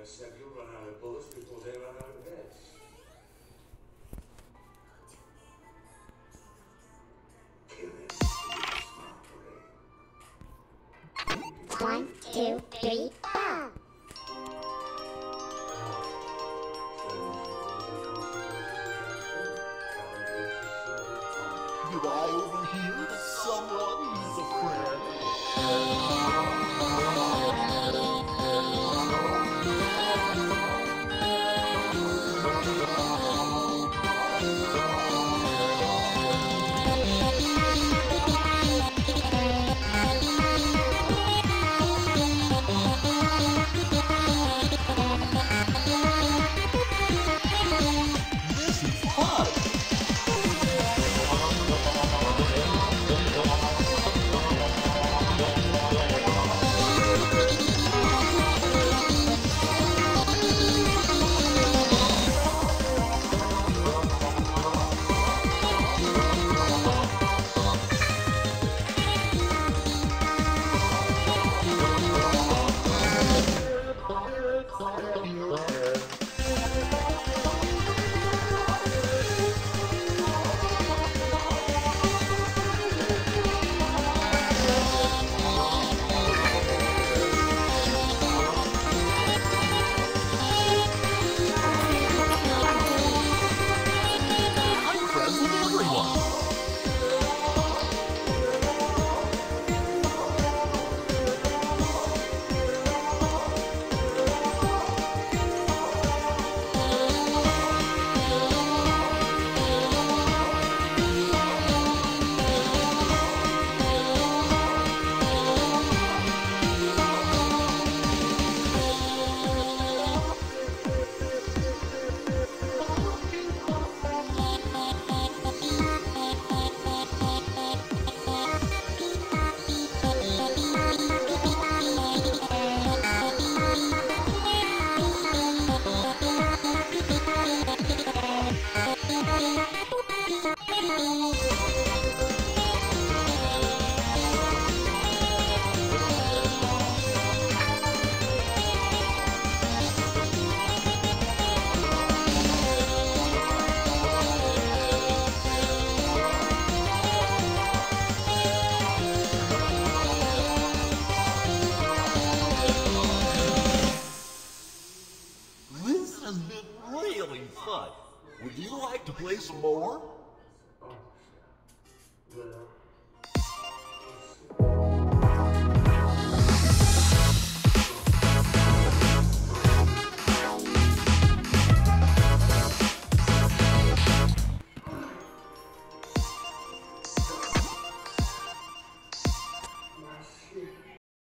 said you'll run out of bullets before they run out of heads. Kill him smartly. 1, 2, 3, 4. Do I overhear someone who's a friend? This is fun! I'm friends with everyone! This has been really fun. Would you like to play some more? Well,